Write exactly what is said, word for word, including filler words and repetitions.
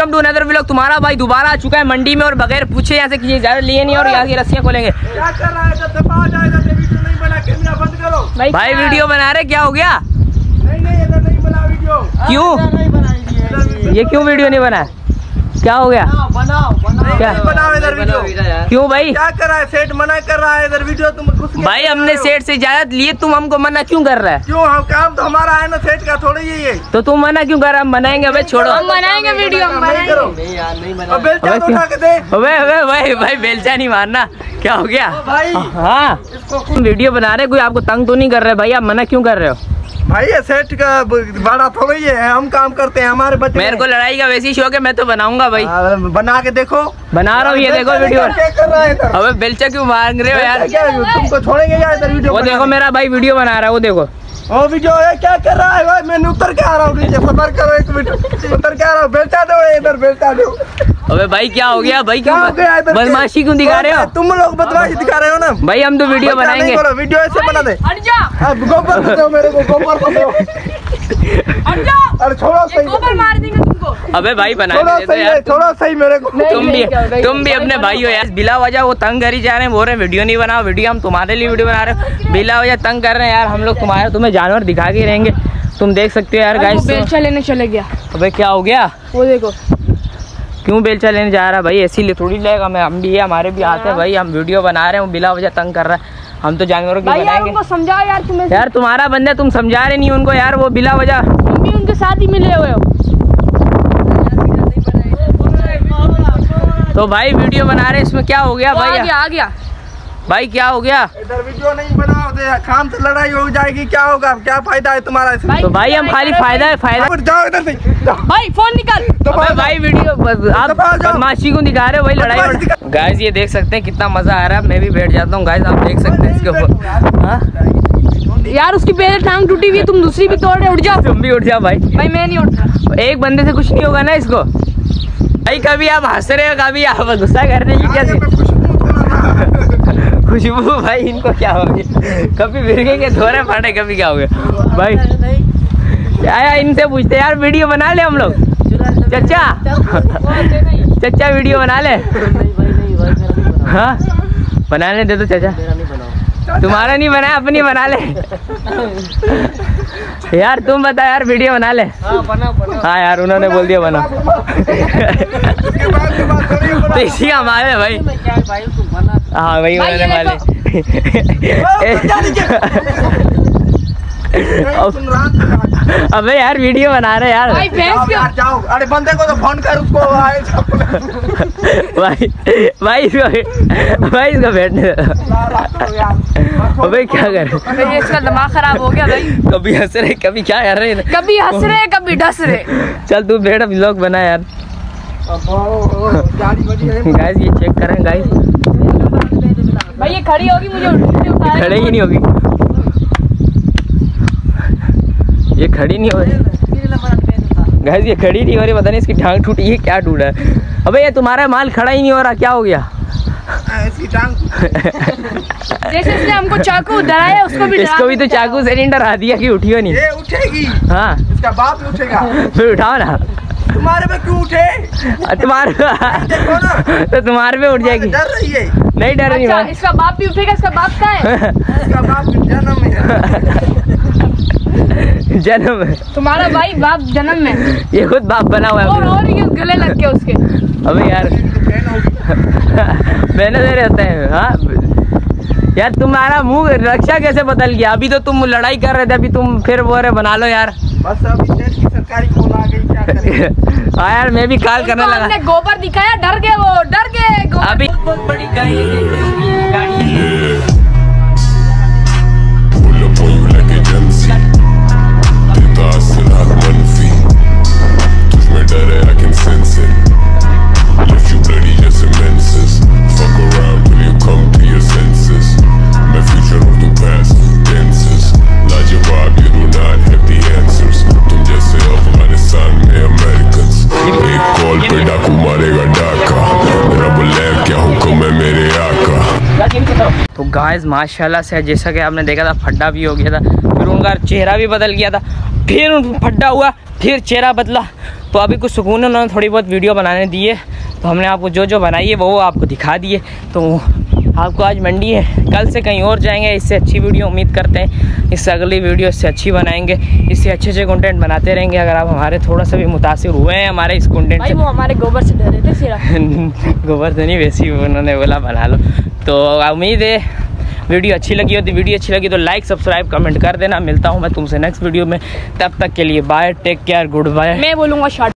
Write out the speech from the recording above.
Welcome to another vlog. तुम्हारा भाई दोबारा आ चुका है मंडी में और बगैर पूछे यहाँ से किसी ज्यादा लिए नहीं और यहाँ की रस्सियाँ खोलेंगे। क्या कर रहा है? दबा जाएगा, वीडियो नहीं बना, कैमरा बंद करो। भाई, भाई वीडियो बना रहे, क्या हो गया? नहीं नहीं इधर नहीं बना वीडियो। क्यों? ये क्यों वीडियो नहीं बना? क्या हो गया? बनाओ बनाओ क्या बनाओ इधर वीडियो। क्यों भाई? क्या कर रहा है? सेठ मना कर रहा है इधर वीडियो। तुम घुस गए भाई हमने सेठ से इजाजत लिए, तुम हमको मना क्यों कर रहा है? क्यों? हम काम तो हमारा है ना, सेठ का थोड़ी ही है। तो तुम मना क्यों कर रहा है? हम बनाएंगे। अबे छोड़ो, हम बनाएंगे वीडियो, हम बनाएंगे। नहीं यार नहीं बना। बेलचा तो उठा के दे। अबे अबे भाई भाई बेलचा नहीं मारना। क्या हो गया भाई? हाँ वीडियो बना रहे, कोई आपको तंग तो नहीं कर रहे भाई? आप मना क्यों कर रहे हो? भाई ये सेठ का बड़ा थोड़ी है, हम काम करते हैं, हमारे बच्चे। मेरे को लड़ाई का वैसे ही शौक है, मैं तो बनाऊंगा भाई। आ, बना के देखो। बना रहा हूँ, ये देखो वीडियो। क्या कर रहा है इधर? अबे बेलचा क्यों मांग रहे हो यार? क्या तुमको छोड़ेंगे क्या इधर वीडियो? वो देखो मेरा भाई वीडियो बना रहा है, वो देखो वो वीडियो है। क्या कर रहा है भाई? मैं उतर के आ रहा हूँ नीचे, सबर करो एक मिनट, उतर के आ रहा हूँ। बेलचा दो इधर, बेलचा दो। अबे भाई क्या हो गया भाई? क्या हो गया इधर? बदमाशी क्यों दिखा रहे हो? तुम लोग बदमाशी दिखा रहे हो ना भाई। हम तो वीडियो बनाएंगे। वीडियो ऐसे बना दे। हट जा, गोबर को दो मेरे को, गोबर को दो। हट जा। अरे छोड़ो सही, गोबर मार देंगे तुमको। अबे भाई छोड़ो बनाएंगे तो सही, यार। छोड़ो सही मेरे को। तुम भी तुम भी अपने भाई हो यार। बिला वजह वो तंग कर ही जा रहे हैं, बोल रहे हैं वीडियो नहीं बनाओ। वीडियो हम तुम्हारे लिए वीडियो बना रहे हो, बिला वजह तंग कर रहे हैं यार। हम लोग तुम्हारे तुम्हें जानवर दिखा के रहेंगे, तुम देख सकते हो यार गाइस। बेलचा लेने चले गया। अबे क्या हो गया? वो देखो क्यों बेलचा लेने जा रहा है भाई? ऐसे लिए थोड़ी लेगा। मैं हम भी है, हमारे भी आते हैं भाई। हम वीडियो बना रहे हैं, बिला वजह तंग कर रहा है। हम तो जानवरों की भाई यार बनाएंगे। उनको समझाओ यार। तुम्हें यार तुम्हारा बंदा, तुम समझा रहे नहीं उनको यार। वो बिला वजह तुम भी उनके साथ ही मिले हुए हो। तो भाई वीडियो बना रहे, इसमें क्या हो गया वो भाई? आ गया आ गया भाई क्या हो गया? इधर वीडियो नहीं बनाओ दे, खाम से लड़ाई हो जाएगी। क्या होगा? क्या फायदा है तुम्हारा इसमें? भाई, तो भाई हम खाली फायदा है फायदा। जाओ इधर से, जाओ। भाई फोन निकाल। अबे भाई वीडियो आप दबा जाओ। बदमाशी को दिखा रहे हो भाई, लड़ाई बदमाशी में। गाइस ये देख सकते हैं कितना मजा आ रहा है। मैं भी बैठ जाता हूँ गाइस, आप देख सकते हैं इसके ऊपर। हाँ यार उसकी पहले टांग टूटी हुई है, तुम दूसरी भी तोड़ रहे। उठ जाओ। तुम भी उठ जाओ भाई। भाई मैं नहीं उठ रहा। एक बंदे से कुछ नहीं होगा ना इसको। भाई कभी आप हंस रहे हो, कभी आप गुस्सा कर रहे हैं, क्या खुशबू भाई? इनको क्या हो गया? कभी बिरगे के धोरे फाटे, कभी क्या हो गया भाई? आया इनसे पूछते यार, वीडियो बना ले हम लोग। चचा चचा वीडियो बना ले। हाँ बनाने दे दो चाचा। तुम्हारा नहीं बना, अपनी बना ले यार। तुम बता यार, वीडियो बना ले। हाँ यार उन्होंने बोल दिया बना। तो इसी का माल है भाई। हाँ भाई उन्होंने माले। अबे यार वीडियो बना रहे यार। भाई भैंस क्यों? जाओ, अरे बंदे को तो फोन कर, उसको आए। भाई भाई इसको भाई इसको बैठने। अबे क्या कर रहे? ये इसका दिमाग खराब हो गया भाई। कभी हंस रहे, कभी क्या कर रहे? कभी हंस रहे, कभी डस रहे। चल तू बैठ, व्लॉग बना यार। गाइस ये चेक करें गाइस। भाई ये खड़ी होगी, मुझे उठाने खड़े ही नहीं होगी, ये खड़ी नहीं हो रही गाइस। ये खड़ी नहीं हो रही, पता नहीं इसकी टांग टूटी है, क्या टूटा है? अबे ये तुम्हारा माल खड़ा ही नहीं हो रहा, क्या हो गया? इसकी टांग जैसे इसने हमको चाकू डराया, उसको भी इसको भी तो चाकू से नहीं डरा दिया कि उठियो नहीं। ये उठेगी। हाँ इसका बाप भी उठेगा। फिर उठाओ ना। तुम्हारे पे क्यों उठे? तुम्हारे देखो ना, तो तुम्हारे पे उठ जाएगी। डर रही है? नहीं डर रही। अच्छा, इसका बाप भी उठेगा। इसका बाप कहाँ है? इसका बाप जन्म है। जन्म है। तुम्हारा भाई बाप जन्म में, ये खुद बाप बना हुआ है। और और ये गले लग गए उसके। अबे यार मैंने दे रहते हैं। हाँ यार तुम्हारा मुंह रक्षा कैसे बदल गया? अभी तो तुम लड़ाई कर रहे थे, अभी तुम फिर बोल रहे बना लो यार। बस अब स्टेट की सरकारी कॉल आ गई, क्या करें? हाँ यार मैं भी कॉल करने लगा। हमने गोबर दिखाया, डर गए वो, डर गए। अभी बहुत बड़ी तो गाइस माशाल्लाह से जैसा कि आपने देखा था, फड्डा भी हो गया था, फिर उनका चेहरा भी बदल गया था, फिर फड्डा हुआ, फिर चेहरा बदला, तो अभी कुछ सुकून उन्होंने थोड़ी बहुत वीडियो बनाने दी है, तो हमने आपको जो जो बनाई है वो आपको दिखा दिए। तो आपको आज मंडी है, कल से कहीं और जाएंगे, इससे अच्छी वीडियो उम्मीद करते हैं, इससे अगली वीडियो इससे अच्छी बनाएंगे, इससे अच्छे अच्छे कंटेंट बनाते रहेंगे। अगर आप हमारे थोड़ा सा भी मुतासिर हुए हैं हमारे इस कंटेंट भाई से, वो हमारे गोबर से डरे थे सिर्फ। गोबर से नहीं, वैसे ही उन्होंने बोला बना लो। तो उम्मीद है वीडियो अच्छी लगी होती, वीडियो अच्छी लगी तो लाइक सब्सक्राइब कमेंट कर देना। मिलता हूँ मैं तुमसे नेक्स्ट वीडियो में, तब तक के लिए bye, take care, goodbye. मैं बोलूँगा शॉर्ट